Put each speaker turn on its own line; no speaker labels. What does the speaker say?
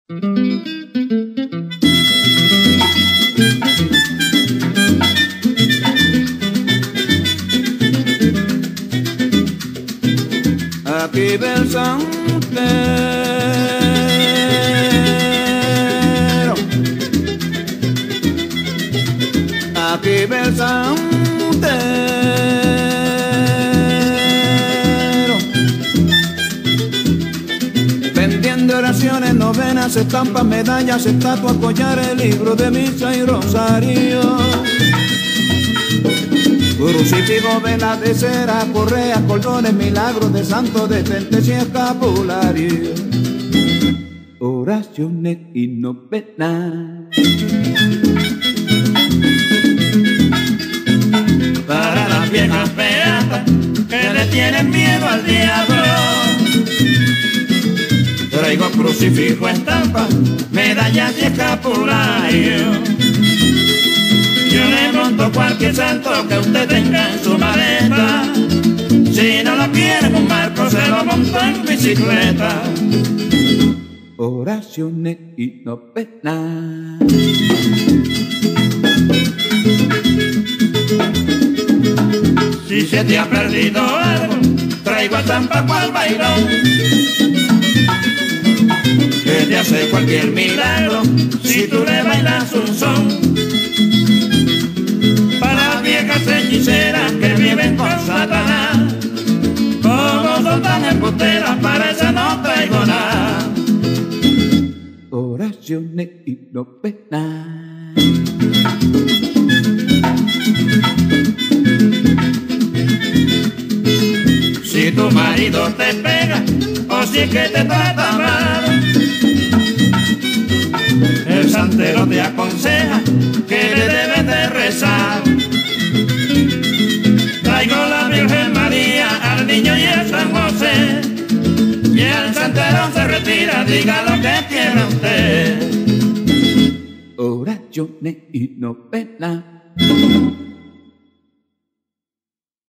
Aquí ven santero, aquí ven santero, vendiendo oraciones, novenas, estampas, medallas, estatuas, collares, libros de misa y rosario. Crucifijo, velas de cera, correas, cordones, milagros de santos, de frentes y escapularios, oraciones y novenas.
Para las viejas beatas que le tienen miedo al diablo, traigo crucifijo, estampa, medallas y escapularios. Yo le monto cualquier santo que usted tenga en su maleta. Si no lo quiere con barco, se lo monto en bicicleta.
Oraciones y novenas.
Si se te ha perdido algo, traigo estampa cual bailón, que te hace cualquier milagro si tú le bailas un son. Para viejas hechiceras que viven con Satanás, como son tan embusteras, para esa no traigo nada.
Oraciones y novenas.
Si tu marido te pega o si es que te trata mal, el santero te aconseja que le debes de rezar. Traigo la Virgen María, al niño y a San José, y el santero se retira, diga lo que quiera usted.
Oraciones y novenas.